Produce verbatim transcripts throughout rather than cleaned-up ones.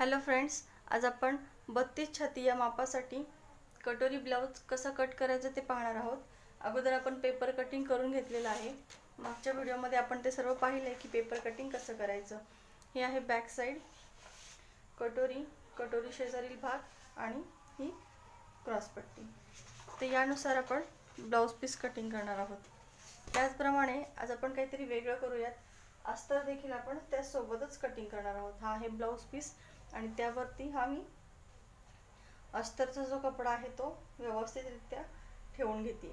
Hello friends, आज आपण बत्तीस छाती या मापासाठी कटोरी ब्लाउज कसा कट करायचा ते पाहणार आहोत। अगोदर आपण पेपर कटिंग करून घेतलेला आहे। मागच्या व्हिडिओमध्ये आपण ते सर्व पाहिले की पेपर कटिंग कसं करायचं। हे आहे बॅक साइड कटोरी, कटोरी शेजारील भाग आणि ही क्रॉस पट्टी। तर यानुसार आपण ब्लाउज पीस कटिंग करणार आहोत। त्याचप्रमाणे आज आपण काहीतरी वेगळं करूयात। अस्तर देखील आपण त्या सोबतच कटिंग करणार आहोत। हा आहे ब्लाउज पीस आणि त्यावरती हा मी अस्तरचा जो कपडा आहे तो व्यवस्थितरित्या ठेवून घेते।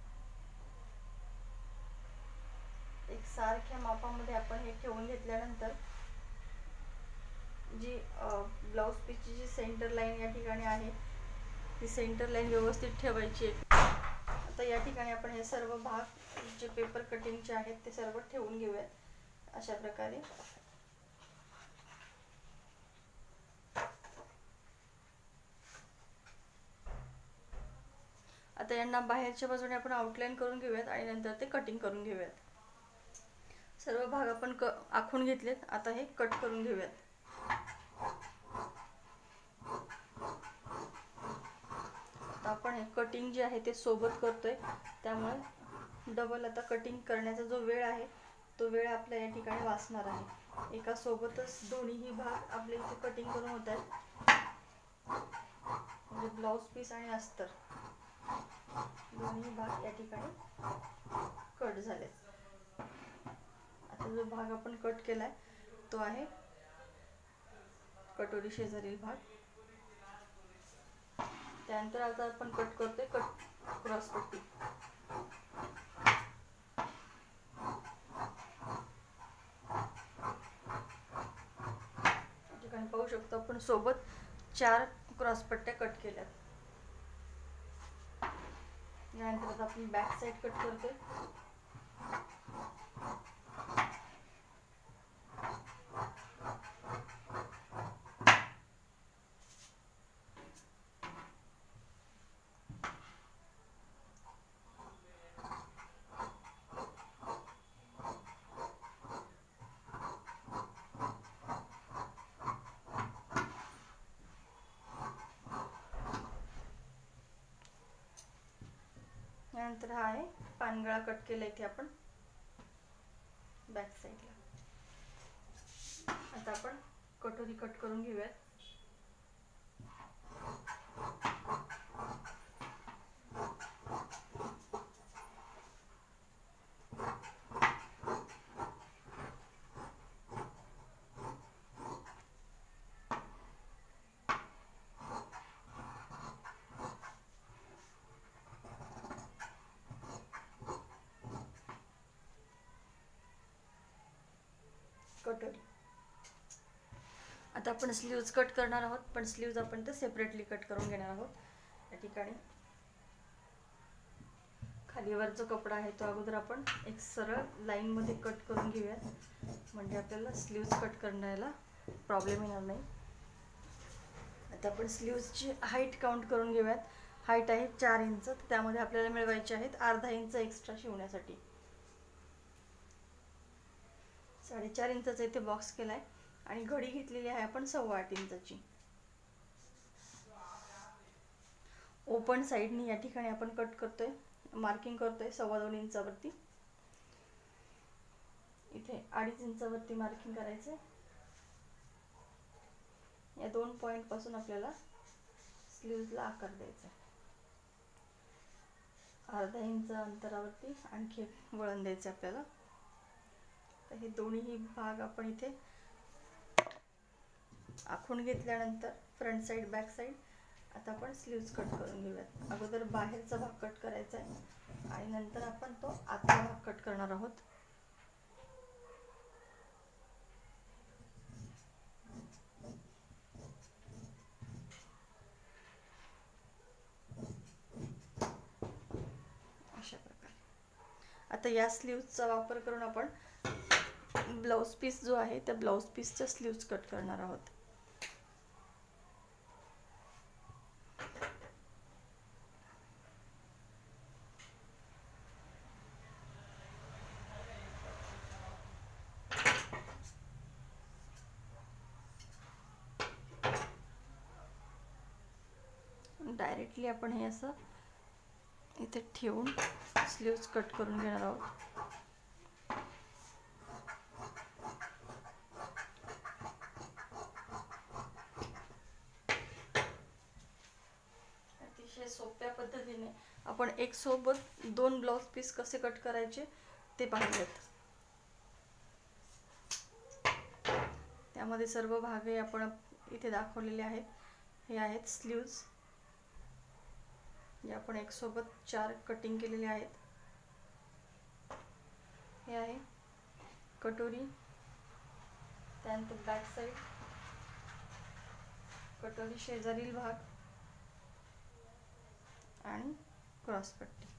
एक सारख्या मापामध्ये आपण हे ठेवून घेतल्यानंतर जी ब्लाउज पीसची जी सेंटर लाईन या ठिकाणी आहे ती सेंटर लाईन व्यवस्थित ठेवायची। आता या ठिकाणी आपण हे सर्व भाग जे पेपर कटिंगचे आहेत ते सर्व ठेवून घेऊयात अशा प्रकारे। आता यांना बाहेरच्या बाजूने आपण आउटलाइन करून घेऊयात आणि नंतर ते कटिंग करून घेऊयात। सर्व भाग आपण क आखून घेतलेत। आता हे कट करून घेऊयात। आता आपण हे कटिंग जे आहे ते सोबत करतोय, त्यामुळे डबल आता कटिंग करण्याचा जो वेळ आहे तो वेळ आपल्या या ठिकाणी वाचणार आहे। एका सोबतच दोन्ही भाग आपले इथे कटिंग करून होत आहेत। म्हणजे ब्लाउज पीस आणि अस्तर दोन्ही भाग या ठिकाणी कट झाले। आता जो भाग आपण कट केलाय तो आहे कटोरी शेजारील भाग। त्यानंतर आता आपण कट करतोय कट क्रॉस पट्टी। या ठिकाणी पाहू शकतो आपण सोबत चार क्रॉस पट्ट्या कट केल्यात। यानंतर आपण बॅक साइड कट करतोय। यानंतर हा आहे पानगळा कट केला इथे आपण बॅक साइडला। आता आपण कटोरी कट करून घेऊयात। कटोरी आता आपण स्लीव्ज कट करणार आहोत, पण स्लीव्ज आपण ते सेपरेटली कट करून घेणार आहोत। या ठिकाणी खालीवर जो कपडा आहे तो अगोदर आपण एक सरळ लाईन मध्ये कट करून घेऊयात, म्हणजे आपल्याला स्लीव्ज कट करण्याला प्रॉब्लेम येणार नाही। आता आपण स्लीव्जची हाईट काउंट करून घेऊयात। हाईट आहे चार इंच, त्यामध्ये आपल्याला मिळवायचे आहेत अर्धा इंच एक्स्ट्रा शिवण्यासाठी। साडेचार इंचाचा इथे बॉक्स केलाय आणि घडी घेतलेली आहे आपण सव्वा आठ इंचाची। ओपन साइडनी या ठिकाणी आपण कट करतोय, मार्किंग करतोय सव्वा दोन इंचावरती। इथे अडीच इंचावरती मार्किंग करायचंय। या दोन पॉइंट पासून आपल्याला स्लीव्जला आकार द्यायचा आहे। अर्धा इंच अंतरावरती आणखी वळण द्यायचं आपल्याला। तर हे दोन्ही भाग आपण इथे आखून घेतल्यानंतर फ्रंट साइड बॅक साइड आता आपण स्लीव्ज कट करून घेऊयात। अगोदर बाहेरचा भाग कट करायचा आहे आणि नंतर आपण तो आतला भाग कट करणार आहोत। अशा प्रकारे आता या स्लीव्जचा वापर करून आपण ब्लाउज पीस जो आहे त्या ब्लाउज पीसचा स्लीव्ज कट करणार आहोत। डायरेक्टली आपण हे असं इथे ठेवून स्लीव्स कट करून घेणार आहोत. अतिशय सोप्या पद्धतीने आपण एक सोबत दोन ब्लाउज पीस कसे कट करायचे ते पाहिलेत. त्यामध्ये सर्व भाग आपण इथे दाखवलेले आहेत. हे आहेत स्लीव्स. हे आपण एक सोबत चार कटिंग केलेले आहेत. हे आहे कटोरी, त्यानंतर बॅक साइड, कटोरी शेजारील भाग आणि क्रॉस पट्टी.